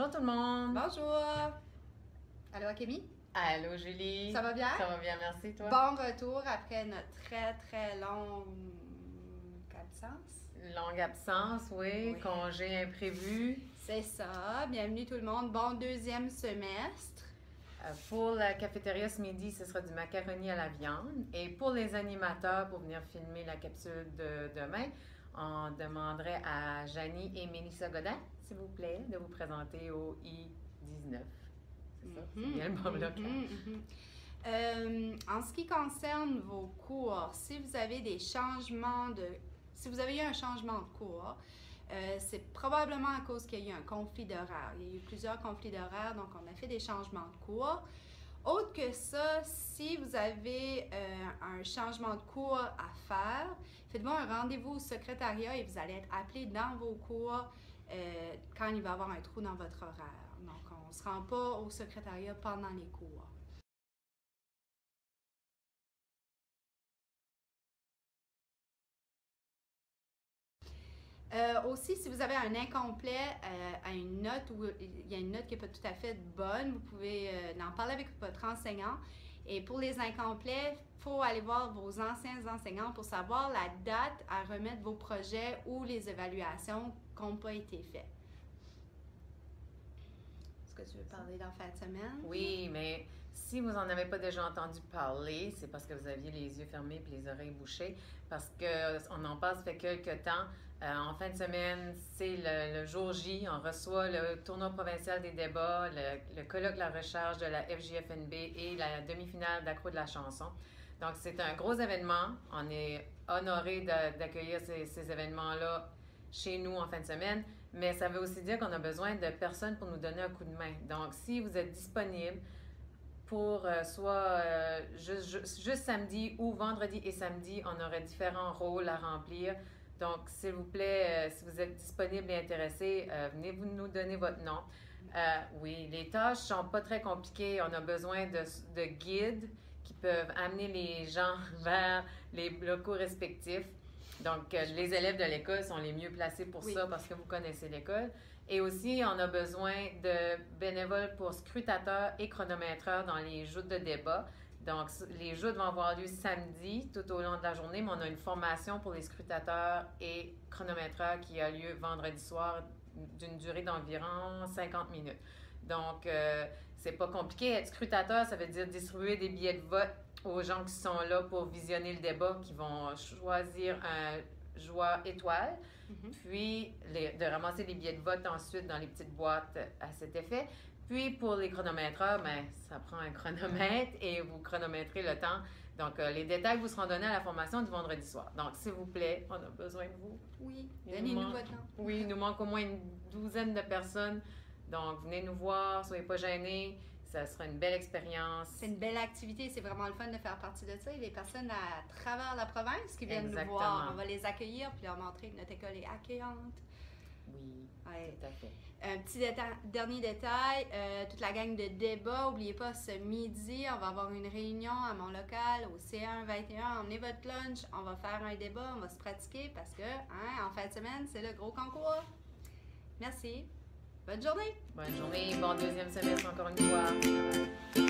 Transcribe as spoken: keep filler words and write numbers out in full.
Bonjour tout le monde! Bonjour! Allô, Akemi? Allô, Julie! Ça va bien? Ça va bien, merci, toi? Bon retour après notre très, très longue absence. Longue absence, oui. Oui. Congé imprévu. C'est ça. Bienvenue tout le monde. Bon deuxième semestre. Euh, pour la cafétéria ce midi, ce sera du macaroni à la viande. Et pour les animateurs, pour venir filmer la capsule de demain, on demanderait à Janie et Mélissa Godin, s'il vous plaît, de vous présenter au I dix-neuf. C'est ça? C'est bien le bon bloc. Mm-hmm, mm-hmm. Euh, en ce qui concerne vos cours, si vous avez des changements de... Si vous avez eu un changement de cours, euh, c'est probablement à cause qu'il y a eu un conflit d'horaire. Il y a eu plusieurs conflits d'horaire, donc on a fait des changements de cours. Autre que ça, si vous avez euh, un changement de cours à faire, faites-vous un rendez-vous au secrétariat et vous allez être appelé dans vos cours euh, quand il va y avoir un trou dans votre horaire. Donc, on ne se rend pas au secrétariat pendant les cours. Euh, aussi, si vous avez un incomplet euh, à une note ou il y a une note qui n'est pas tout à fait bonne, vous pouvez euh, en parler avec votre enseignant. Et pour les incomplets, il faut aller voir vos anciens enseignants pour savoir la date à remettre vos projets ou les évaluations qui n'ont pas été faites. Est-ce que tu veux parler dans la fin de semaine? Oui, mais si vous n'en avez pas déjà entendu parler, c'est parce que vous aviez les yeux fermés et les oreilles bouchées, parce qu'on en passe fait quelques temps. Euh, en fin de semaine, c'est le, le jour J, on reçoit le tournoi provincial des débats, le, le colloque La Recharge de la F J F N B et la demi-finale d'Accro de la chanson. Donc, c'est un gros événement. On est honoré d'accueillir ces, ces événements-là chez nous en fin de semaine, mais ça veut aussi dire qu'on a besoin de personnes pour nous donner un coup de main. Donc, si vous êtes disponible pour euh, soit euh, juste, juste, juste samedi ou vendredi et samedi, on aurait différents rôles à remplir. Donc, s'il vous plaît, euh, si vous êtes disponible et intéressé, euh, venez vous nous donner votre nom. Euh, oui, les tâches sont pas très compliquées. On a besoin de, de guides qui peuvent amener les gens vers les locaux respectifs. Donc, euh, les élèves de l'école sont les mieux placés pour oui. ça parce que vous connaissez l'école. Et aussi, on a besoin de bénévoles pour scrutateurs et chronométreurs dans les joutes de débat. Donc, les joutes vont avoir lieu samedi tout au long de la journée, mais on a une formation pour les scrutateurs et chronométreurs qui a lieu vendredi soir d'une durée d'environ cinquante minutes. Donc, euh, c'est pas compliqué. Être scrutateur, ça veut dire distribuer des billets de vote aux gens qui sont là pour visionner le débat, qui vont choisir un joueur étoile, mm-hmm. puis les, de ramasser les billets de vote ensuite dans les petites boîtes à cet effet. Puis pour les chronométreurs, ben, ça prend un chronomètre et vous chronométrez le temps. Donc, euh, les détails vous seront donnés à la formation du vendredi soir. Donc, s'il vous plaît, on a besoin de vous. Oui, donnez-nous votre nom. Oui, il nous manque au moins une douzaine de personnes. Donc, venez nous voir, soyez pas gênés. Ça sera une belle expérience. C'est une belle activité. C'est vraiment le fun de faire partie de ça. Il y a des personnes à travers la province qui viennent Exactement. nous voir. On va les accueillir puis leur montrer que notre école est accueillante. Oui, ouais. tout à fait. Un petit déta- dernier détail, euh, toute la gang de débat, n'oubliez pas, ce midi, on va avoir une réunion à mon local au C un vingt et un. Emmenez votre lunch, on va faire un débat, on va se pratiquer parce que, hein, en fin de semaine, c'est le gros concours. Merci. Bonne journée! Bonne journée, bon deuxième semestre encore une fois.